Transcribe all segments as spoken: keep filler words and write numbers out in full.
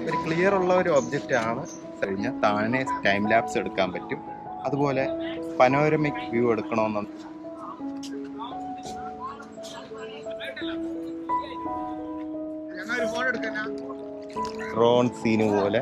ഒരു ക്ലിയർ ഉള്ള ഒരു ഒബ്ജക്റ്റ് ആണ് കഴിഞ്ഞാൽ താഴെ ടൈം ലാപ്സ് എടുക്കാൻ പറ്റും. അതുപോലെ പനോരമിക് വ്യൂ എടുക്കണമെന്ന് ഡ്രോൺ സീന് പോലെ,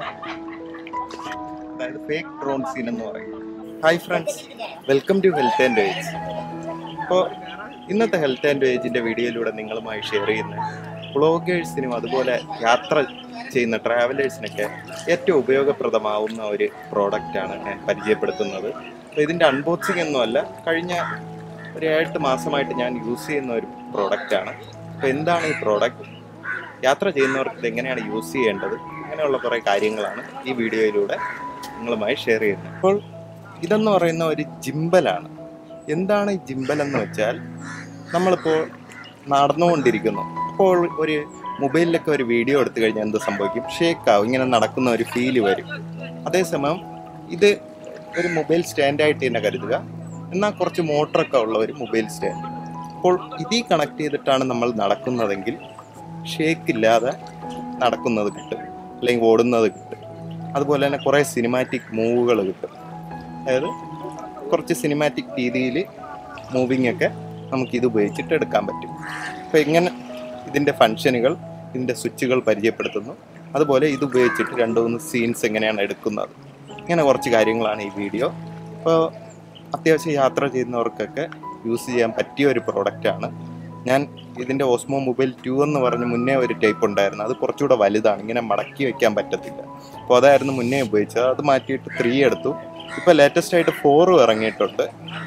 അതായത് ഫേക്ക് ഡ്രോൺ സീൻ എന്ന് പറയും. Hi friends, welcome to health and veg. ഇപ്പോൾ ഇന്നത്തെ ഹെൽത്ത് ആൻഡ് വേജിൻ്റെ വീഡിയോയിലൂടെ നിങ്ങളുമായി ഷെയർ ചെയ്യുന്ന വ്ളോഗേഴ്സിനും അതുപോലെ യാത്ര ചെയ്യുന്ന ട്രാവലേഴ്സിനൊക്കെ ഏറ്റവും ഉപയോഗപ്രദമാവുന്ന ഒരു പ്രോഡക്റ്റാണ് ഞാൻ പരിചയപ്പെടുത്തുന്നത്. അപ്പോൾ ഇതിൻ്റെ അൺബോക്സിംഗ് ഒന്നുമല്ല, കഴിഞ്ഞ ഒരു എട്ട് മാസമായിട്ട് ഞാൻ യൂസ് ചെയ്യുന്ന ഒരു പ്രോഡക്റ്റാണ്. അപ്പോൾ എന്താണ് ഈ പ്രോഡക്റ്റ്, യാത്ര ചെയ്യുന്നവർക്ക് ഇത് എങ്ങനെയാണ് യൂസ് ചെയ്യേണ്ടത്, അങ്ങനെയുള്ള കുറേ കാര്യങ്ങളാണ് ഈ വീഡിയോയിലൂടെ നിങ്ങളുമായി ഷെയർ ചെയ്യുന്നത്. അപ്പോൾ ഇതെന്ന് പറയുന്ന ഒരു ജിംബലാണ്. എന്താണ് ഈ ജിംബൽ എന്ന് വെച്ചാൽ, നമ്മളിപ്പോൾ നടന്നുകൊണ്ടിരിക്കുന്നു, അപ്പോൾ ഒരു മൊബൈലിലൊക്കെ ഒരു വീഡിയോ എടുത്തു കഴിഞ്ഞാൽ എന്ത് സംഭവിക്കും, ഷേക്കാവും, ഇങ്ങനെ നടക്കുന്ന ഒരു ഫീല് വരും. അതേസമയം ഇത് ഒരു മൊബൈൽ സ്റ്റാൻഡായിട്ട് തന്നെ കരുതുക, എന്നാൽ കുറച്ച് മോട്ടറൊക്കെ ഉള്ള ഒരു മൊബൈൽ സ്റ്റാൻഡ്. അപ്പോൾ ഇതിൽ കണക്ട് ചെയ്തിട്ടാണ് നമ്മൾ നടക്കുന്നതെങ്കിൽ ഷേക്കില്ലാതെ നടക്കുന്നത് കിട്ടും, അല്ലെങ്കിൽ ഓടുന്നത് കിട്ടും. അതുപോലെ തന്നെ കുറേ സിനിമാറ്റിക് മൂവുകൾ കിട്ടും. അതായത് കുറച്ച് സിനിമാറ്റിക് രീതിയിൽ മൂവിങ് ഒക്കെ നമുക്കിത് ഉപയോഗിച്ചിട്ട് എടുക്കാൻ പറ്റും. അപ്പോൾ ഇങ്ങനെ ഇതിൻ്റെ ഫങ്ഷനുകൾ, ഇതിൻ്റെ സ്വിച്ചുകൾ പരിചയപ്പെടുത്തുന്നു. അതുപോലെ ഇത് ഉപയോഗിച്ചിട്ട് രണ്ട് മൂന്ന് സീൻസ് എങ്ങനെയാണ് എടുക്കുന്നത്, ഇങ്ങനെ കുറച്ച് കാര്യങ്ങളാണ് ഈ വീഡിയോ. അപ്പോൾ അത്യാവശ്യം യാത്ര ചെയ്യുന്നവർക്കൊക്കെ യൂസ് ചെയ്യാൻ പറ്റിയ ഒരു പ്രോഡക്റ്റാണ്. ഞാൻ ഇതിൻ്റെ ഓസ്മോ മൊബൈൽ ടു എന്ന് പറഞ്ഞ് മുന്നേ ഒരു ടൈപ്പ് ഉണ്ടായിരുന്നു, അത് കുറച്ചുകൂടെ വലുതാണ്, ഇങ്ങനെ മടക്കി വയ്ക്കാൻ പറ്റത്തില്ല. അപ്പോൾ അതായിരുന്നു മുന്നേ ഉപയോഗിച്ചത്, അത് മാറ്റിയിട്ട് ത്രീ എടുത്തു. ഇപ്പോൾ ലേറ്റസ്റ്റ് ആയിട്ട് ഫോറും ഇറങ്ങിയിട്ടുണ്ട്.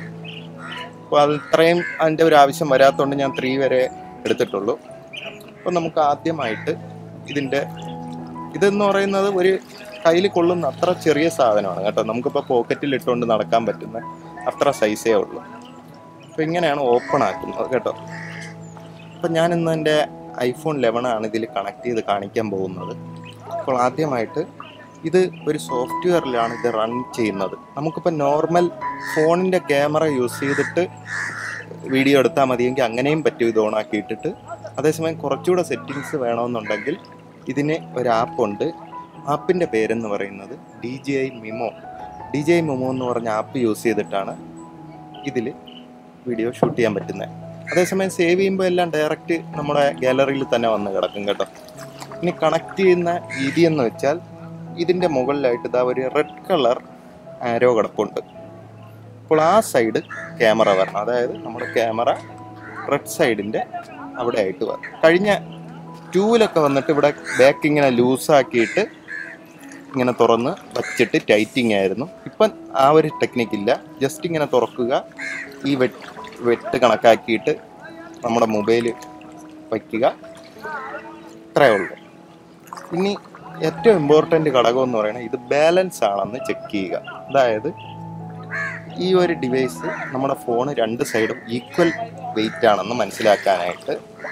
അപ്പോൾ അത് ഇത്രയും അതിൻ്റെ ഒരു ആവശ്യം വരാത്തതുകൊണ്ട് ഞാൻ ത്രീ വരെ എടുത്തിട്ടുള്ളൂ. അപ്പോൾ നമുക്ക് ആദ്യമായിട്ട് ഇതിൻ്റെ ഇതെന്ന് പറയുന്നത് ഒരു കയ്യിൽ കൊള്ളുന്ന അത്ര ചെറിയ സാധനമാണ് കേട്ടോ. നമുക്കിപ്പോൾ പോക്കറ്റിൽ ഇട്ടുകൊണ്ട് നടക്കാൻ പറ്റുന്ന അത്ര സൈസേ ഉള്ളൂ. അപ്പോൾ ഇങ്ങനെയാണ് ഓപ്പൺ ആക്കുന്നത് കേട്ടോ. അപ്പോൾ ഞാൻ ഇന്ന് എൻ്റെ ഐഫോൺ ലെവൻ ആണ് ഇതിൽ കണക്ട് ചെയ്ത് കാണിക്കാൻ പോകുന്നത്. അപ്പോൾ ആദ്യമായിട്ട് ഇത് ഒരു സോഫ്റ്റ്വെയറിലാണ് ഇത് റൺ ചെയ്യുന്നത്. നമുക്കിപ്പോൾ നോർമൽ ഫോണിൻ്റെ ക്യാമറ യൂസ് ചെയ്തിട്ട് വീഡിയോ എടുത്താൽ മതിയെങ്കിൽ അങ്ങനെയും പറ്റും, ഇത് ഓണാക്കിയിട്ടിട്ട്. അതേസമയം കുറച്ചുകൂടെ സെറ്റിങ്സ് വേണമെന്നുണ്ടെങ്കിൽ ഇതിന് ഒരു ആപ്പുണ്ട്. ആപ്പിൻ്റെ പേരെന്ന് പറയുന്നത് D J I Mimo. D J I Mimo എന്ന് പറഞ്ഞ ആപ്പ് യൂസ് ചെയ്തിട്ടാണ് ഇതിൽ വീഡിയോ ഷൂട്ട് ചെയ്യാൻ പറ്റുന്നത്. അതേസമയം സേവ് ചെയ്യുമ്പോൾ എല്ലാം ഡയറക്റ്റ് നമ്മുടെ ഗാലറിയിൽ തന്നെ വന്ന് കിടക്കും കേട്ടോ. ഇനി കണക്ട് ചെയ്യുന്ന രീതി എന്ന് വെച്ചാൽ, ഇതിൻ്റെ മുകളിലായിട്ട് ഇതാ ഒരു റെഡ് കളർ ആരോ കിടപ്പുണ്ട്. അപ്പോൾ ആ സൈഡ് ക്യാമറ വരണം, അതായത് നമ്മുടെ ക്യാമറ റെഡ് സൈഡിൻ്റെ അവിടെ ആയിട്ട് വരണം. കഴിഞ്ഞ ടൂവിലൊക്കെ വന്നിട്ട് ഇവിടെ ബാക്ക് ഇങ്ങനെ ലൂസാക്കിയിട്ട് ഇങ്ങനെ തുറന്ന് വച്ചിട്ട് ടൈറ്റിങ് ആയിരുന്നു. ഇപ്പം ആ ഒരു ടെക്നിക്കില്ല, ജസ്റ്റ് ഇങ്ങനെ തുറക്കുക, ഈ വെട്ട് വെട്ട് കണക്കാക്കിയിട്ട് നമ്മുടെ മൊബൈൽ വയ്ക്കുക, ഇത്രയേ ഉള്ളൂ. ഇനി ഏറ്റവും ഇമ്പോർട്ടൻ്റ് ഘടകം എന്ന് പറയുന്നത് ഇത് ബാലൻസ് ആണെന്ന് ചെക്ക് ചെയ്യുക. അതായത് ഈ ഒരു ഡിവൈസ് നമ്മുടെ ഫോൺ രണ്ട് സൈഡും ഈക്വൽ വെയിറ്റ് ആണെന്ന് മനസ്സിലാക്കാനായിട്ട്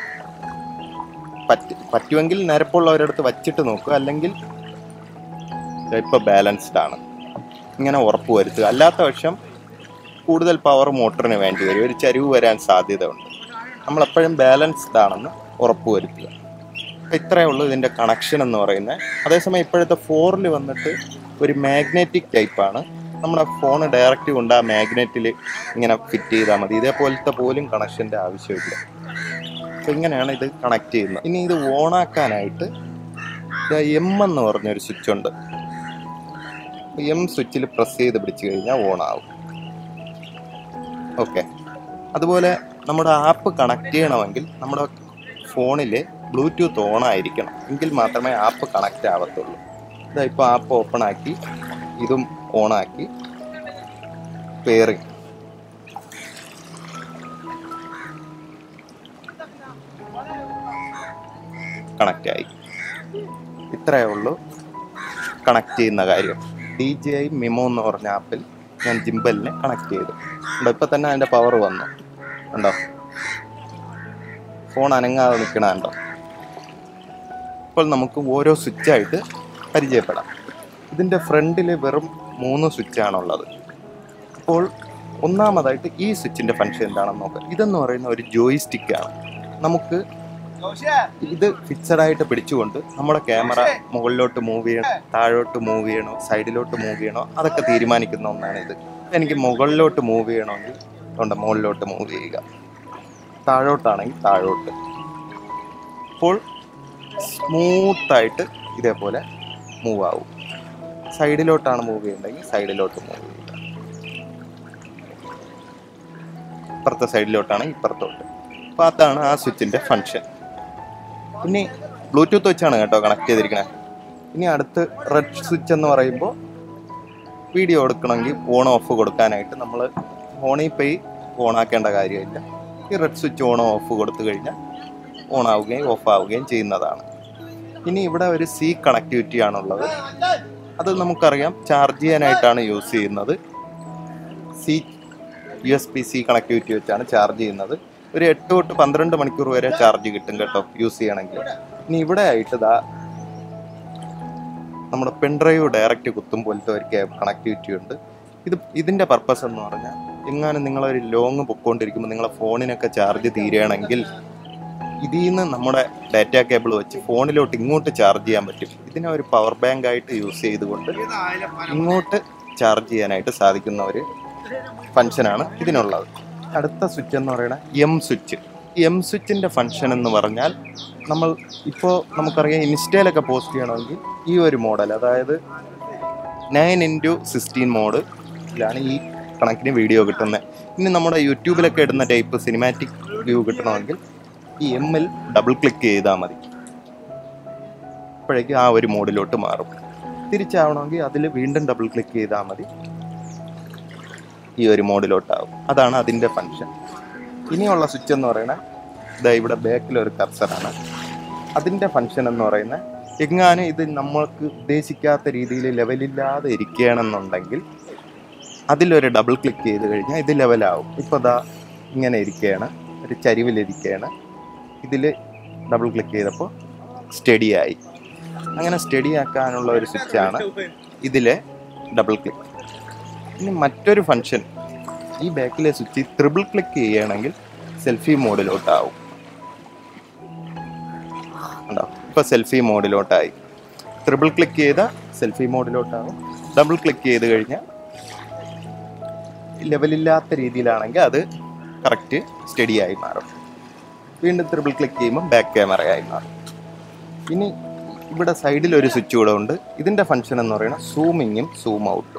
പറ്റ പറ്റുമെങ്കിൽ നിരപ്പുള്ളവരടുത്ത് വച്ചിട്ട് നോക്കുക, അല്ലെങ്കിൽ ഇപ്പോൾ ബാലൻസ്ഡ് ആണ് ഇങ്ങനെ ഉറപ്പ് വരുത്തുക. അല്ലാത്ത പക്ഷം കൂടുതൽ പവർ മോട്ടറിന് വേണ്ടി വരും, ഒരു ചരിവ് വരാൻ സാധ്യത ഉണ്ട്. നമ്മളെപ്പോഴും ബാലൻസ്ഡ് ആണെന്ന് ഉറപ്പ് വരുത്തുക. ഇത്രയേ ഉള്ളൂ ഇതിൻ്റെ കണക്ഷൻ എന്ന് പറയുന്നത്. അതേസമയം ഇപ്പോഴത്തെ ഫോറിൽ വന്നിട്ട് ഒരു മാഗ്നറ്റിക് ടൈപ്പാണ്. നമ്മുടെ ഫോൺ ഡയറക്റ്റ് കൊണ്ട് ആ മാഗ്നറ്റിൽ ഇങ്ങനെ ഫിറ്റ് ചെയ്താൽ മതി. ഇതേപോലത്തെ പോലും കണക്ഷൻ്റെ ആവശ്യമില്ല. അപ്പോൾ ഇങ്ങനെയാണ് ഇത് കണക്ട് ചെയ്യുന്നത്. ഇനി ഇത് ഓണാക്കാനായിട്ട് എം എന്ന് പറഞ്ഞൊരു സ്വിച്ച് ഉണ്ട്. എം സ്വിച്ചിൽ പ്രസ് ചെയ്ത് പിടിച്ച് കഴിഞ്ഞാൽ ഓണാവും. ഓക്കെ. അതുപോലെ നമ്മുടെ ആപ്പ് കണക്ട് ചെയ്യണമെങ്കിൽ നമ്മുടെ ഫോണിൽ ബ്ലൂടൂത്ത് ഓണായിരിക്കണം, എങ്കിൽ മാത്രമേ ആപ്പ് കണക്റ്റ് ആവത്തുള്ളൂ. ഇതാ ഇപ്പോൾ ആപ്പ് ഓപ്പൺ ആക്കി, ഇതും ഓണാക്കി, പെയറിങ് കണക്റ്റായി. ഇത്രയേ ഉള്ളൂ കണക്ട് ചെയ്യുന്ന കാര്യം. ഡി ജെ ഐ മിമോ എന്ന് പറഞ്ഞ ആപ്പിൽ ഞാൻ ജിംബലിനെ കണക്ട് ചെയ്തു. ഇപ്പം തന്നെ അതിൻ്റെ പവർ വന്നു കണ്ടോ, ഫോൺ അനങ്ങാതെ നിൽക്കണ കണ്ടോ. ഇപ്പോൾ നമുക്ക് ഓരോ സ്വിച്ചായിട്ട് പരിചയപ്പെടാം. ഇതിൻ്റെ ഫ്രണ്ടിൽ വെറും മൂന്ന് സ്വിച്ചാണുള്ളത്. അപ്പോൾ ഒന്നാമതായിട്ട് ഈ സ്വിച്ചിൻ്റെ ഫങ്ഷൻ എന്താണെന്ന് നോക്കാം. ഇതെന്ന് പറയുന്ന ഒരു ജോയിസ്റ്റിക്കാണ്. നമുക്ക് ഇത് ഫിക്സഡ് ആയിട്ട് പിടിച്ചുകൊണ്ട് നമ്മുടെ ക്യാമറ മുകളിലോട്ട് മൂവ് ചെയ്യണോ, താഴോട്ട് മൂവ് ചെയ്യണോ, സൈഡിലോട്ട് മൂവ് ചെയ്യണോ, അതൊക്കെ തീരുമാനിക്കുന്ന ഒന്നാണ് ഇത്. എനിക്ക് മുകളിലോട്ട് മൂവ് ചെയ്യണമെങ്കിൽ ഉണ്ട് മുകളിലോട്ട് മൂവ് ചെയ്യുക, താഴോട്ടാണെങ്കിൽ താഴോട്ട്. അപ്പോൾ സ്മൂത്തായിട്ട് ഇതേപോലെ മൂവ് ആവും. സൈഡിലോട്ടാണ് മൂവ് ചെയ്യുന്നതെങ്കിൽ സൈഡിലോട്ട് മൂവ് ചെയ്യുക, ഇപ്പുറത്തെ സൈഡിലോട്ടാണെങ്കിൽ ഇപ്പുറത്തോട്ട്. അപ്പോൾ അതാണ് ആ സ്വിച്ചിൻ്റെ ഫങ്ഷൻ. ഇനി ബ്ലൂടൂത്ത് വെച്ചാണ് കേട്ടോ കണക്ട് ചെയ്തിരിക്കുന്നത്. ഇനി അടുത്ത് റെഡ് സ്വിച്ച് എന്ന് പറയുമ്പോൾ വീഡിയോ എടുക്കണമെങ്കിൽ ഓൺ ഓഫ് കൊടുക്കാനായിട്ട് നമ്മൾ ഫോണിൽ പോയി ഓൺ ആക്കേണ്ട കാര്യമില്ല. ഈ റെഡ് സ്വിച്ച് ഓൺ ഓഫ് കൊടുത്തു കഴിഞ്ഞാൽ ഓൺ ആവുകയും ഓഫ് ആവുകയും ചെയ്യുന്നതാണ്. ഇനി ഇവിടെ ഒരു സി കണക്ടിവിറ്റി ആണുള്ളത്. അത് നമുക്കറിയാം ചാർജ് ചെയ്യാനായിട്ടാണ് യൂസ് ചെയ്യുന്നത്. C U S P C connectivity വെച്ചാണ് ചാർജ് ചെയ്യുന്നത്. ഒരു എട്ട് തൊട്ട് പന്ത്രണ്ട് മണിക്കൂർ വരെ ചാർജ് കിട്ടും കേട്ടോ യൂസ് ചെയ്യണമെങ്കിൽ. ഇനി ഇവിടെ ആയിട്ട് ഇതാ നമ്മുടെ പെൻഡ്രൈവ് ഡയറക്റ്റ് കുത്തും പോലത്തെ ഒരു കണക്ടിവിറ്റി ഉണ്ട്. ഇത് ഇതിൻ്റെ പർപ്പസ് എന്ന് പറഞ്ഞാൽ എങ്ങാനും നിങ്ങളൊരു ലോങ് പൊക്കോണ്ടിരിക്കുമ്പോൾ നിങ്ങളെ ഫോണിനൊക്കെ ചാർജ് തീരുകയാണെങ്കിൽ ഇതിൽ നിന്ന് നമ്മുടെ ഡാറ്റ കേബിൾ വെച്ച് ഫോണിലോട്ട് ഇങ്ങോട്ട് ചാർജ് ചെയ്യാൻ പറ്റും. ഇതിനെ ഒരു പവർ ബാങ്ക് ആയിട്ട് യൂസ് ചെയ്തുകൊണ്ട് ഇങ്ങോട്ട് ചാർജ് ചെയ്യാനായിട്ട് സാധിക്കുന്ന ഒരു ഫങ്ഷനാണ് ഇതിനുള്ളത്. അടുത്ത സ്വിച്ച് എന്ന് പറയുന്നത് എം സ്വിച്ച്. എം സ്വിച്ചിൻ്റെ ഫങ്ഷൻ എന്ന് പറഞ്ഞാൽ നമ്മൾ ഇപ്പോൾ നമുക്കറിയാം ഇൻസ്റ്റയിലൊക്കെ പോസ്റ്റ് ചെയ്യണമെങ്കിൽ ഈ ഒരു മോഡൽ, അതായത് നയൻ ഇൻറ്റു സിക്സ്റ്റീൻ മോഡിലാണ് ഈ കണക്കിന് വീഡിയോ കിട്ടുന്നത്. ഇനി നമ്മുടെ യൂട്യൂബിലൊക്കെ ഇടുന്ന ടൈപ്പ് സിനിമാറ്റിക് വ്യൂ കിട്ടണമെങ്കിൽ ഈ എമ്മിൽ ഡബിൾ ക്ലിക്ക് ചെയ്താൽ മതി. അപ്പോഴേക്കും ആ ഒരു മോഡിലോട്ട് മാറും. തിരിച്ചാവണമെങ്കിൽ അതിൽ വീണ്ടും ഡബിൾ ക്ലിക്ക് ചെയ്താൽ മതി, ഈ ഒരു മോഡിലോട്ടാവും. അതാണ് അതിൻ്റെ ഫങ്ഷൻ. ഇനിയുള്ള സ്വിച്ച് എന്ന് പറയുന്നത് ഇതാ ഇവിടെ ബാക്കിലൊരു കർസറാണ്. അതിൻ്റെ ഫങ്ഷൻ എന്ന് പറയുന്നത് എങ്ങാനും ഇത് നമ്മൾക്ക് ഉദ്ദേശിക്കാത്ത രീതിയിൽ ലെവലില്ലാതെ ഇരിക്കുകയാണെന്നുണ്ടെങ്കിൽ അതിലൊരു ഡബിൾ ക്ലിക്ക് ചെയ്ത് കഴിഞ്ഞാൽ ഇത് ലെവലാവും. ഇപ്പോൾ ഇതാ ഇങ്ങനെ ഇരിക്കുകയാണ്, ഒരു ചരിവിലിരിക്കുകയാണ്. ഇതിൽ ഡബിൾ ക്ലിക്ക് ചെയ്തപ്പോൾ സ്റ്റഡിയായി. അങ്ങനെ സ്റ്റഡി ആക്കാനുള്ള ഒരു സ്വിച്ചാണ് ഇതിലെ ഡബിൾ ക്ലിക്ക്. ഇനി മറ്റൊരു ഫങ്ഷൻ, ഈ ബാക്കിലെ സ്വിച്ച് ത്രിബിൾ ക്ലിക്ക് ചെയ്യുകയാണെങ്കിൽ സെൽഫി മോഡിലോട്ടാവും. ഉണ്ടോ, ഇപ്പോൾ സെൽഫി മോഡിലോട്ടായി. ത്രിബിൾ ക്ലിക്ക് ചെയ്താൽ സെൽഫി മോഡിലോട്ടാവും. ഡബിൾ ക്ലിക്ക് ചെയ്ത് കഴിഞ്ഞാൽ ലെവലില്ലാത്ത രീതിയിലാണെങ്കിൽ അത് കറക്റ്റ് സ്റ്റഡിയായി മാറും. വീണ്ടും ത്രിബിൾ ക്ലിക്ക് ചെയ്യുമ്പോൾ ബാക്ക് ക്യാമറയായി മാറും. ഇനി ഇവിടെ സൈഡിൽ ഒരു സ്വിച്ച് കൂടെ ഉണ്ട്. ഇതിൻ്റെ ഫങ്ഷൻ എന്ന് പറയുന്നത് സൂമിങ്ങും സൂം ഔട്ടും.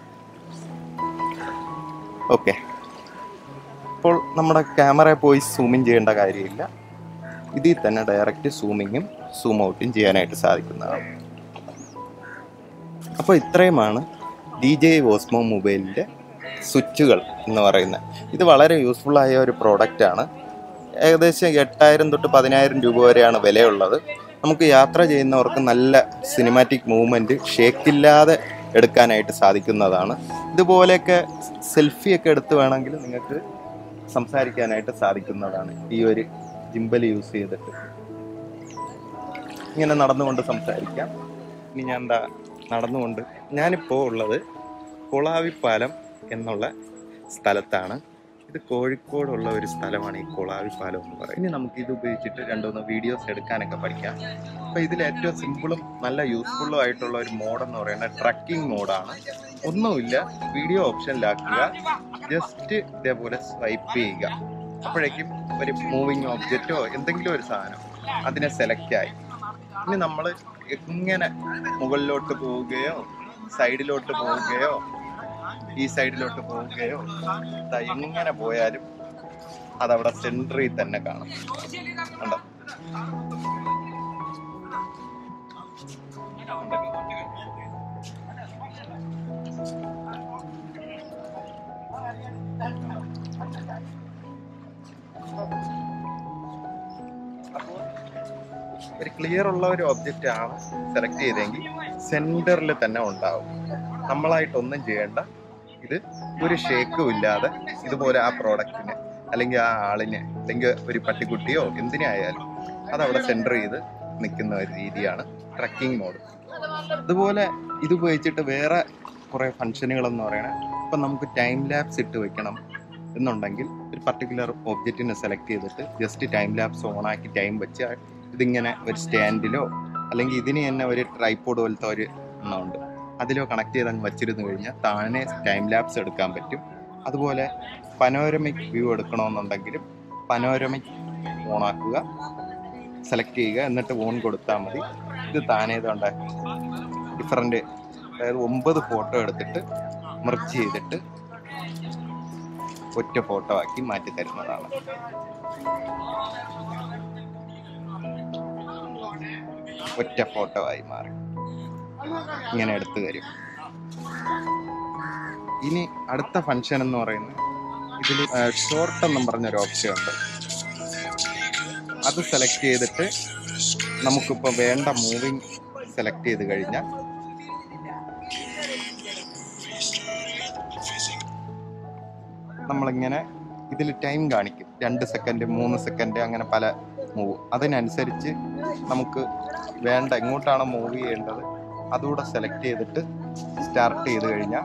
ഓക്കെ, അപ്പോൾ നമ്മുടെ ക്യാമറയിൽ പോയി സൂമിങ് ചെയ്യേണ്ട കാര്യമില്ല. ഇതിൽ തന്നെ ഡയറക്റ്റ് സൂമിങ്ങും സൂം ഔട്ടും ചെയ്യാനായിട്ട് സാധിക്കുന്നതാണ്. അപ്പോൾ ഇത്രയുമാണ് ഡി ജെ ഓസ്മോ മൊബൈലിൻ്റെ സ്വിച്ചുകൾ എന്ന് പറയുന്നത്. ഇത് വളരെ യൂസ്ഫുള്ളായ ഒരു പ്രോഡക്റ്റാണ്. ഏകദേശം എട്ടായിരം തൊട്ട് പതിനായിരം രൂപ വരെയാണ് വിലയുള്ളത്. നമുക്ക് യാത്ര ചെയ്യുന്നവർക്ക് നല്ല സിനിമാറ്റിക് മൂവ്മെൻറ്റ് ഷേക്കില്ലാതെ എടുക്കാനായിട്ട് സാധിക്കുന്നതാണ്. ഇതുപോലെയൊക്കെ സെൽഫിയൊക്കെ എടുത്ത് വേണമെങ്കിൽ നിങ്ങൾക്ക് സംസാരിക്കാനായിട്ട് സാധിക്കുന്നതാണ്. ഈ ഒരു ജിംബൽ യൂസ് ചെയ്തിട്ട് ഇങ്ങനെ നടന്നുകൊണ്ട് സംസാരിക്കാം. ഇനി ഞാൻ എന്താ നടന്നുകൊണ്ട് ഞാനിപ്പോൾ ഉള്ളത് കൊളാവിപ്പാലം എന്നുള്ള സ്ഥലത്താണ്. ഇത് കോഴിക്കോടുള്ള ഒരു സ്ഥലമാണ് ഈ കൊളാവിപ്പാലം എന്ന് പറയുന്നത്. ഇനി നമുക്ക് ഇത് ഉപയോഗിച്ചിട്ട് രണ്ടുമൂന്ന് വീഡിയോസ് എടുക്കാനൊക്കെ പഠിക്കാം. അപ്പോൾ ഇതിൽ ഏറ്റവും സിമ്പിളും നല്ല യൂസ്ഫുള്ളും ആയിട്ടുള്ള ഒരു മോഡെന്ന് പറയുന്നത് ട്രക്കിംഗ് മോഡാണ്. ഒന്നുമില്ല, വീഡിയോ ഓപ്ഷനിലാക്കുക, ജസ്റ്റ് ഇതേപോലെ സ്വൈപ്പ് ചെയ്യുക. അപ്പോഴേക്കും ഒരു മൂവിങ് ഓബ്ജക്റ്റോ എന്തെങ്കിലും ഒരു സാധനം അതിനെ സെലക്ട് ആയി. ഇനി നമ്മൾ എങ്ങനെ മുകളിലോട്ട് പോവുകയോ സൈഡിലോട്ട് പോവുകയോ ഈ സൈഡിലോട്ട് പോവുകയോ എങ്ങനെ പോയാലും അതവിടെ സെൻറ്ററിൽ തന്നെ കാണും. കണ്ടോ, അപ്പോൾ ഒരു ക്ലിയർ ഉള്ള ഒരു ഒബ്ജക്റ്റ് ആണ് സെലക്ട് ചെയ്തെങ്കിൽ സെന്ററിൽ തന്നെ ഉണ്ടാവും. നമ്മളായിട്ടൊന്നും ചെയ്യേണ്ട. ഇത് ഒരു ഷേക്കും ഇല്ലാതെ ഇതുപോലെ ആ പ്രോഡക്റ്റിന് അല്ലെങ്കിൽ ആ ആളിന് അല്ലെങ്കിൽ ഒരു പട്ടിക്കുട്ടിയോ എന്തിനായാലും അതവിടെ സെൻറ്റർ ചെയ്ത് നിൽക്കുന്ന ഒരു രീതിയാണ് ട്രക്കിംഗ് മോഡ്. അതുപോലെ ഇത് ഉപയോഗിച്ചിട്ട് വേറെ കുറേ ഫങ്ഷനുകളെന്ന് പറയുന്നത്, ഇപ്പം നമുക്ക് ടൈം ലാപ്സ് ഇട്ട് വെക്കണം എന്നുണ്ടെങ്കിൽ ഒരു പർട്ടിക്കുലർ ഒബ്ജക്റ്റിനെ സെലക്ട് ചെയ്തിട്ട് ജസ്റ്റ് ടൈം ലാപ്സ് ഓണാക്കി ടൈം വെച്ച് ഇതിങ്ങനെ ഒരു സ്റ്റാൻഡിലോ അല്ലെങ്കിൽ ഇതിന് തന്നെ ഒരു ട്രൈപോഡ് പോലത്തെ ഒരു എണ്ണമുണ്ട്, അതിലോ കണക്ട് ചെയ്ത് അങ്ങ് വച്ചിരുന്നു കഴിഞ്ഞാൽ താനെ ടൈം ലാപ്സ് എടുക്കാൻ പറ്റും. അതുപോലെ പനോരമിക് വ്യൂ എടുക്കണമെന്നുണ്ടെങ്കിലും പനോരമിക് ഓണാക്കുക, സെലക്ട് ചെയ്യുക, എന്നിട്ട് ഓൺ കൊടുത്താൽ മതി. ഇത് താനേ ഇതുണ്ട് ഡിഫറൻറ്റ്, അതായത് ഒമ്പത് ഫോട്ടോ എടുത്തിട്ട് മെർജ് ചെയ്തിട്ട് ഒറ്റ ഫോട്ടോ ആക്കി മാറ്റി തരുന്നതാണ്. ഒറ്റ ഫോട്ടോ ആയി മാറി ഇങ്ങനെ എടുത്തു തരും. ഇനി അടുത്ത ഫങ്ഷൻ എന്ന് പറയുന്നത് ഇതിൽ ഷോർട്ട് എന്നും പറഞ്ഞൊരു ഓപ്ഷൻ ഉണ്ട്. അത് സെലക്ട് ചെയ്തിട്ട് നമുക്കിപ്പോൾ വേണ്ട മൂവിങ് സെലക്ട് ചെയ്ത് കഴിഞ്ഞാൽ നമ്മളിങ്ങനെ ഇതിൽ ടൈം കാണിക്കും, രണ്ട് സെക്കൻഡ് മൂന്ന് സെക്കൻഡ് അങ്ങനെ പല മൂവ്. അതിനനുസരിച്ച് നമുക്ക് വേണ്ട എങ്ങോട്ടാണ് മൂവ് ചെയ്യേണ്ടത് അതുകൂടെ സെലക്ട് ചെയ്തിട്ട് സ്റ്റാർട്ട് ചെയ്ത് കഴിഞ്ഞാൽ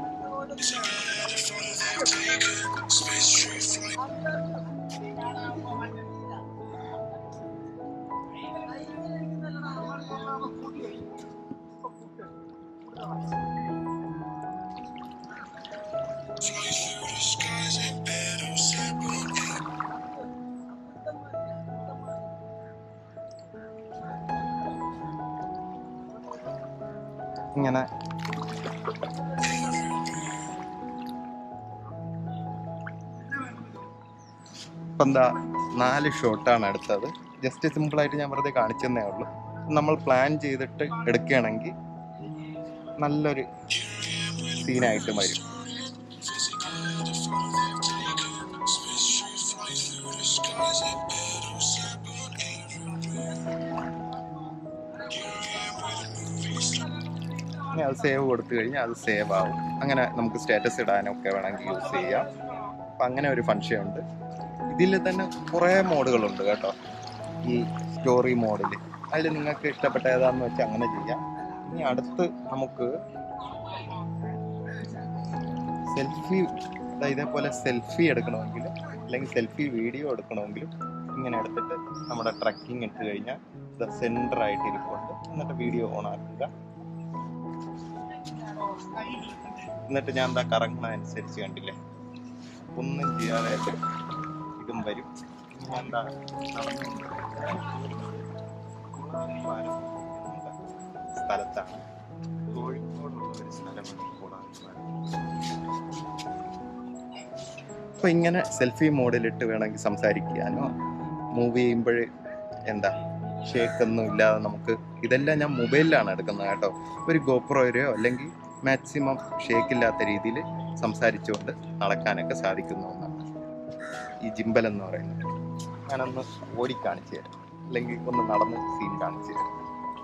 ഇങ്ങനെ ഇപ്പം എന്താ നാല് ഷോട്ടാണ് എടുത്തത്. ജസ്റ്റ് സിമ്പിളായിട്ട് ഞാൻ വെറുതെ കാണിച്ചെന്നേ ഉള്ളൂ. നമ്മൾ പ്ലാൻ ചെയ്തിട്ട് എടുക്കുകയാണെങ്കിൽ നല്ലൊരു സീനായിട്ട് വരും. ഇനി അത് സേവ് കൊടുത്തു കഴിഞ്ഞാൽ അത് സേവ് ആവും. അങ്ങനെ നമുക്ക് സ്റ്റാറ്റസ് ഇടാനൊക്കെ വേണമെങ്കിൽ യൂസ് ചെയ്യാം. അപ്പം അങ്ങനെ ഒരു ഫങ്ഷൻ ഉണ്ട്. ഇതിൽ തന്നെ കുറേ മോഡുകളുണ്ട് കേട്ടോ. ഈ സ്റ്റോറി മോഡിൽ അതിൽ നിങ്ങൾക്ക് ഇഷ്ടപ്പെട്ട ഏതാണെന്ന് വെച്ചാൽ അങ്ങനെ ചെയ്യാം. ഇനി അടുത്ത് നമുക്ക് സെൽഫി, ഇതേപോലെ സെൽഫി എടുക്കണമെങ്കിലും അല്ലെങ്കിൽ സെൽഫി വീഡിയോ എടുക്കണമെങ്കിലും ഇങ്ങനെ എടുത്തിട്ട് നമ്മുടെ ട്രക്കിങ് ഇട്ട് കഴിഞ്ഞാൽ ഇത് സെൻറ്റർ ആയിട്ട് ഇരിപ്പുണ്ട്. എന്നിട്ട് വീഡിയോ ഓൺ ആക്കുക. എന്നിട്ട് ഞാൻ എന്താ കറങ്ങുന്നതനുസരിച്ച് കണ്ടില്ലേ, ഒന്നും ചെയ്യാതെ ഇതും വരും. എന്താ സ്ഥലത്താണ്, കോഴിക്കോടുള്ള ഒരു സ്ഥലമാണ് കൂടാതെ. അപ്പൊ ഇങ്ങനെ സെൽഫി മോഡിലിട്ട് വേണമെങ്കിൽ സംസാരിക്കാനോ മൂവ് ചെയ്യുമ്പോൾ എന്താ ഷേക്കൊന്നും ഇല്ലാതെ നമുക്ക്, ഇതെല്ലാം ഞാൻ മൊബൈലിലാണ് എടുക്കുന്നത് കേട്ടോ. ഒരു ഗോപ്രോയോ അല്ലെങ്കിൽ മാക്സിമം ഷേക്കില്ലാത്ത രീതിയിൽ സംസാരിച്ചുകൊണ്ട് നടക്കാനൊക്കെ സാധിക്കുന്ന ഒന്നാണ് ഈ ജിംബൽ എന്ന് പറയുന്നത്. ഞാനൊന്ന് ഓടി കാണിച്ചു തരാം, അല്ലെങ്കിൽ ഒന്ന് നടന്ന് സീൻ കാണിച്ചു തരാം.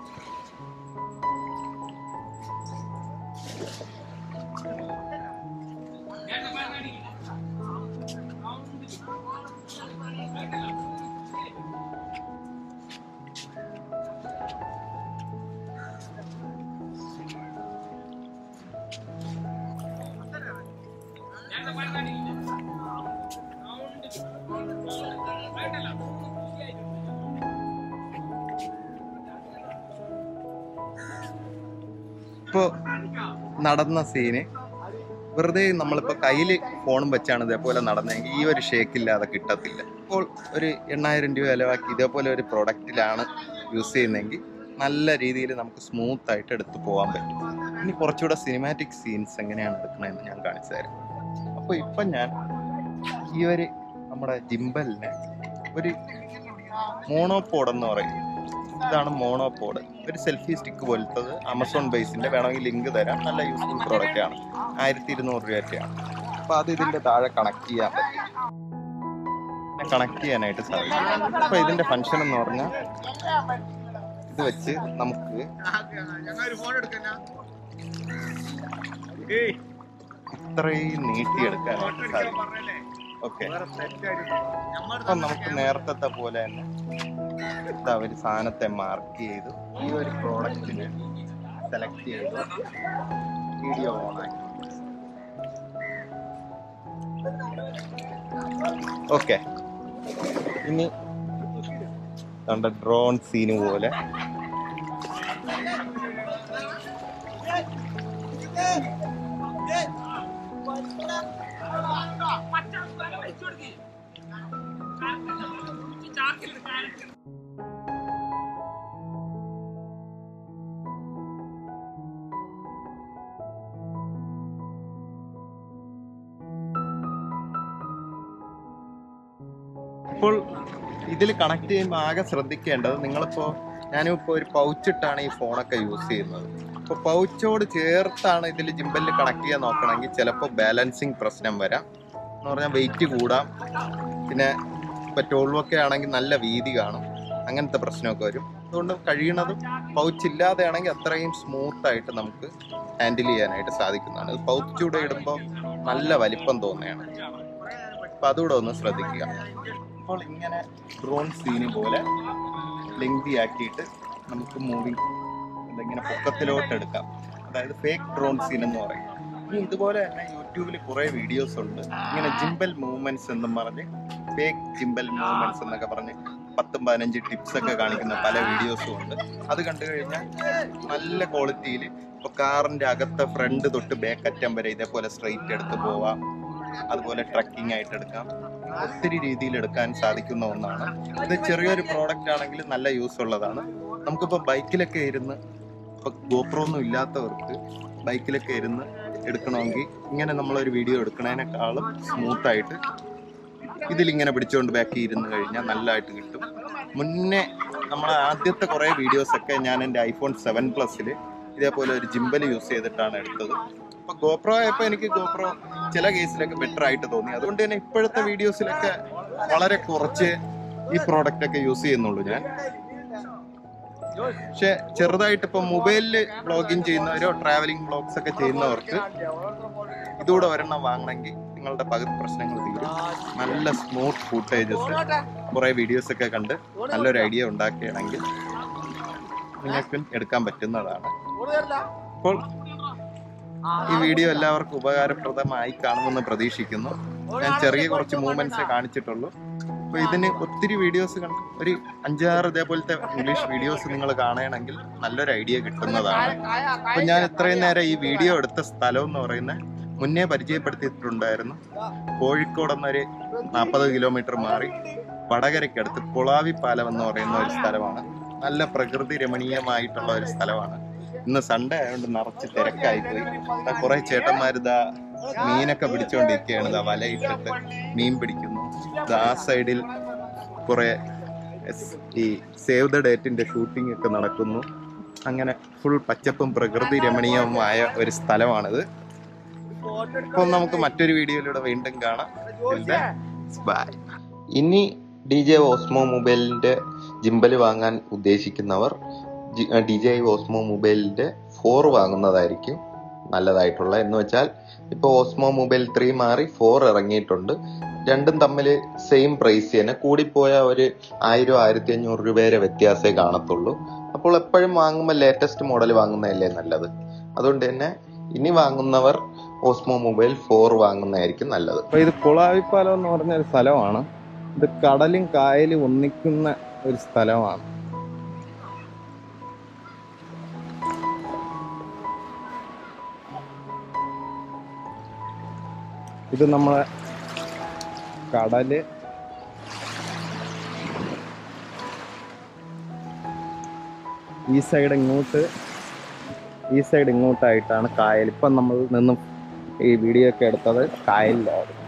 ഇപ്പോൾ നടന്ന സീന് വെറുതെ നമ്മളിപ്പോൾ കയ്യിൽ ഫോണും വെച്ചാണ് ഇതേപോലെ നടന്നെങ്കിൽ ഈ ഒരു ഷേക്കില്ലാതെ കിട്ടത്തില്ല. ഇപ്പോൾ ഒരു എണ്ണായിരം രൂപ ചിലവാക്കി ഇതേപോലെ ഒരു പ്രൊഡക്റ്റിലാണ് യൂസ് ചെയ്യുന്നതെങ്കിൽ നല്ല രീതിയിൽ നമുക്ക് സ്മൂത്ത് ആയിട്ട് എടുത്തു പോകാൻ പറ്റും. ഇനി കുറച്ചുകൂടെ സിനിമാറ്റിക് സീൻസ് എങ്ങനെയാണ് എടുക്കണമെന്ന് ഞാൻ കാണിച്ചു തരാം. അപ്പോൾ ഇപ്പം ഞാൻ ഈ ഒരു നമ്മുടെ ജിംബലിനെ ഒരു മോണോപോഡ് എന്ന് പറയും. ഇതാണ് മോണോപോഡ്, ഒരു സെൽഫി സ്റ്റിക്ക് പോലത്തത്. ആമസോൺ ബേസിൻ്റെ, വേണമെങ്കിൽ ലിങ്ക് തരാം. നല്ല യൂസ്ഫുൾ പ്രോഡക്റ്റ് ആണ്. ആയിരത്തി ഇരുന്നൂറ് രൂപയൊക്കെയാണ്. അപ്പോൾ അത് ഇതിൻ്റെ താഴെ കണക്ട് ചെയ്യാൻ പറ്റും, കണക്ട് ചെയ്യാനായിട്ട് സാധിക്കും. അപ്പോൾ ഇതിൻ്റെ ഫങ്ഷൻ എന്ന് പറഞ്ഞാൽ ഇത് വെച്ച് നമുക്ക് ഇത്രയും നീട്ടിയെടുക്കാനായിട്ട് സാധിക്കും. ഓക്കെ, അപ്പം നമുക്ക് നേരത്തെ പോലെ തന്നെ ഇതാ ഒരു സാധനത്തെ മാർക്ക് ചെയ്തു ഈ ഒരു പ്രോഡക്റ്റിന് സെലക്ട് ചെയ്തു വീഡിയോ ഓണാക്കി ഓക്കെ, ഇനി കണ്ട ഡ്രോൺ സീന് പോലെ ഇപ്പോൾ ഇതിൽ കണക്ട് ചെയ്യുമ്പോൾ ആകെ ശ്രദ്ധിക്കേണ്ടത്, നിങ്ങളിപ്പോൾ ഞാനിപ്പോൾ ഒരു പൗച്ചിട്ടാണ് ഈ ഫോണൊക്കെ യൂസ് ചെയ്യുന്നത്. ഇപ്പോൾ പൗച്ചോട് ചേർത്താണ് ഇതിൽ ജിമ്പലിൽ കണക്ട് ചെയ്യാൻ നോക്കണമെങ്കിൽ ചിലപ്പോൾ ബാലൻസിങ് പ്രശ്നം വരാം. എന്ന് പറഞ്ഞാൽ വെയിറ്റ് കൂടാം, പിന്നെ ഇപ്പോൾ ട്വൽവൊക്കെ ആണെങ്കിൽ നല്ല വീതി കാണും, അങ്ങനത്തെ പ്രശ്നമൊക്കെ വരും. അതുകൊണ്ട് കഴിയണതും പൗച്ച് ഇല്ലാതെ ആണെങ്കിൽ അത്രയും സ്മൂത്തായിട്ട് നമുക്ക് ഹാൻഡിൽ ചെയ്യാനായിട്ട് സാധിക്കുന്നതാണ്. ഇത് പൗച്ചൂടെ ഇടുമ്പോൾ നല്ല വലിപ്പം തോന്നുകയാണ്, അപ്പം അതുകൂടെ ഒന്ന് ശ്രദ്ധിക്കുക. അപ്പോൾ ഇങ്ങനെ ഡ്രോൺ സീന് പോലെ ലെങ്തി ആക്കിയിട്ട് നമുക്ക് മൂവിങ് എന്തെങ്കിലും പൊക്കത്തിലോട്ട് എടുക്കാം. അതായത് ഫേക്ക് ഡ്രോൺ സീൻ എന്ന് പറയും. ഇനി ഇതുപോലെ തന്നെ യൂട്യൂബിൽ കുറേ വീഡിയോസ് ഉണ്ട്, ഇങ്ങനെ ജിംബൽ മൂവ്മെന്റ്സ് എന്നും പറഞ്ഞ് ഫേക്ക് ജിംബൽ മൂവ്മെന്റ്സ് എന്നൊക്കെ പറഞ്ഞ് പത്തും പതിനഞ്ച് ടിപ്സ് ഒക്കെ കാണിക്കുന്ന പല വീഡിയോസും ഉണ്ട്. അത് കണ്ടു കഴിഞ്ഞാൽ നല്ല ക്വാളിറ്റിയിൽ ഇപ്പോൾ കാറിൻ്റെ അകത്തെ ഫ്രണ്ട് തൊട്ട് ബാക്ക് അറ്റം വരെ ഇതേപോലെ സ്ട്രെയിറ്റ് എടുത്ത് പോവാം, അതുപോലെ ട്രക്കിംഗ് ആയിട്ട് എടുക്കാം, ഒത്തിരി രീതിയിൽ എടുക്കാൻ സാധിക്കുന്ന ഒന്നാണ്. ഇത് ചെറിയൊരു പ്രോഡക്റ്റ് ആണെങ്കിൽ നല്ല യൂസ് ഉള്ളതാണ്. നമുക്കിപ്പോൾ ബൈക്കിലൊക്കെ ഇരുന്ന്, ഇപ്പോൾ ഗോപ്രോ ഒന്നും ഇല്ലാത്തവർക്ക് ബൈക്കിലൊക്കെ ഇരുന്ന് എടുക്കണമെങ്കിൽ ഇങ്ങനെ നമ്മളൊരു വീഡിയോ എടുക്കുന്നതിനേക്കാളും സ്മൂത്തായിട്ട് ഇതിലിങ്ങനെ പിടിച്ചുകൊണ്ട് ബാക്കി ഇരുന്ന് കഴിഞ്ഞാൽ നല്ലതായിട്ട് കിട്ടും. മുന്നേ നമ്മളെ ആദ്യത്തെ കുറേ വീഡിയോസൊക്കെ ഞാൻ എൻ്റെ ഐഫോൺ സെവൻ പ്ലസിൽ ഇതേപോലെ ഒരു ജിംബൽ യൂസ് ചെയ്തിട്ടാണ് എടുത്തത്. അപ്പോൾ ഗോപ്രോ ആയപ്പോൾ എനിക്ക് ഗോപ്രോ ചില കേസിലൊക്കെ ബെറ്റർ ആയിട്ട് തോന്നി. അതുകൊണ്ട് തന്നെ ഇപ്പോഴത്തെ വീഡിയോസിലൊക്കെ വളരെ കുറച്ച് ഈ പ്രോഡക്റ്റ് ഒക്കെ യൂസ് ചെയ്യുന്നുള്ളൂ ഞാൻ. പക്ഷെ ചെറുതായിട്ട് ഇപ്പൊ മൊബൈലിൽ വ്ളോഗിങ് ചെയ്യുന്നവരോ ട്രാവലിംഗ് വ്ളോഗ്സ് ഒക്കെ ചെയ്യുന്നവർക്ക് ഇതുകൂടെ ഒരെണ്ണം വാങ്ങണമെങ്കിൽ നിങ്ങളുടെ പകുതി പ്രശ്നങ്ങൾ തീരും. നല്ല സ്മൂത്ത് ഫുട്ടേജസ്, കുറെ വീഡിയോസ് ഒക്കെ കണ്ട് നല്ലൊരു ഐഡിയ ഉണ്ടാക്കുകയാണെങ്കിൽ നിങ്ങൾക്ക് എടുക്കാൻ പറ്റുന്നതാണ്. അപ്പോൾ ഈ വീഡിയോ എല്ലാവർക്കും ഉപകാരപ്രദമായി കാണുമെന്ന് പ്രതീക്ഷിക്കുന്നു. ഞാൻ ചെറിയ കുറച്ച് മൂവ്മെന്റ്സേ കാണിച്ചിട്ടുള്ളൂ. അപ്പോൾ ഇതിന് ഒത്തിരി വീഡിയോസ് കണ്ട് ഒരു അഞ്ചാറ് ഇതേപോലത്തെ ഇംഗ്ലീഷ് വീഡിയോസ് നിങ്ങൾ കാണുകയാണെങ്കിൽ നല്ലൊരു ഐഡിയ കിട്ടുന്നതാണ്. അപ്പോൾ ഞാൻ ഇത്രയും നേരം ഈ വീഡിയോ എടുത്ത സ്ഥലം എന്ന് പറയുന്നത് മുന്നേ പരിചയപ്പെടുത്തിയിട്ടുണ്ടായിരുന്നു. കോഴിക്കോട് എന്നൊരു നാൽപ്പത് കിലോമീറ്റർ മാറി വടകരയ്ക്കടുത്ത് കുളാവി പാലം എന്ന് പറയുന്ന ഒരു സ്ഥലമാണ്. നല്ല പ്രകൃതി രമണീയമായിട്ടുള്ള ഒരു സ്ഥലമാണ്. ഇന്ന് സൺഡേ ആയതുകൊണ്ട് നിറച്ച് തിരക്കായിപ്പോയി. കുറെ ചേട്ടന്മാരിതാ മീനൊക്കെ പിടിച്ചുകൊണ്ടിരിക്കുകയാണ്. ഇതാ വലയിട്ടിട്ട് മീൻ പിടിക്കുന്നു. ആ സൈഡിൽ കുറെ ഈ സേവ് ദ ഡേറ്റിന്റെ ഷൂട്ടിംഗ് ഒക്കെ നടക്കുന്നു. അങ്ങനെ ഫുൾ പച്ചപ്പും പ്രകൃതി രമണീയവുമായ ഒരു സ്ഥലമാണിത്. അപ്പോൾ നമുക്ക് മറ്റൊരു വീഡിയോയിലൂടെ വീണ്ടും കാണാം. ബൈ. ഇനി ഡി ജെ ഓസ്മോ മൊബൈലിന്റെ ജിംബൽ വാങ്ങാൻ ഉദ്ദേശിക്കുന്നവർ ഡി ജെ ഓസ്മോ മൊബൈലിന്റെ ഫോർ വാങ്ങുന്നതായിരിക്കും നല്ലതായിട്ടുള്ള. എന്ന് വെച്ചാൽ ഇപ്പോൾ ഓസ്മോ മൊബൈൽ ത്രീ മാറി ഫോർ ഇറങ്ങിയിട്ടുണ്ട്. രണ്ടും തമ്മിൽ സെയിം പ്രൈസ് തന്നെ, കൂടിപ്പോയ ഒരു ആയിരം ആയിരത്തി അഞ്ഞൂറ് രൂപ വരെ വ്യത്യാസമേ കാണത്തുള്ളൂ. അപ്പോൾ എപ്പോഴും വാങ്ങുമ്പോൾ ലേറ്റസ്റ്റ് മോഡൽ വാങ്ങുന്നതല്ലേ നല്ലത്. അതുകൊണ്ട് തന്നെ ഇനി വാങ്ങുന്നവർ ഓസ്മോ മൊബൈൽ ഫോർ വാങ്ങുന്നതായിരിക്കും നല്ലത്. അപ്പോൾ ഇത് കുളാവിപ്പാലം എന്ന് പറഞ്ഞ ഒരു സ്ഥലമാണ്. ഇത് കടലും കായലും ഒന്നിക്കുന്ന ഒരു സ്ഥലമാണ്. ഇത് നമ്മളെ കടല്, ഈ സൈഡ് ഇങ്ങോട്ട്, ഈ സൈഡ് ഇങ്ങോട്ടായിട്ടാണ് കായൽ. ഇപ്പം നമ്മൾ നിന്നും ഈ വീഡിയോ ഒക്കെ എടുത്തത് കായലിലാണ്.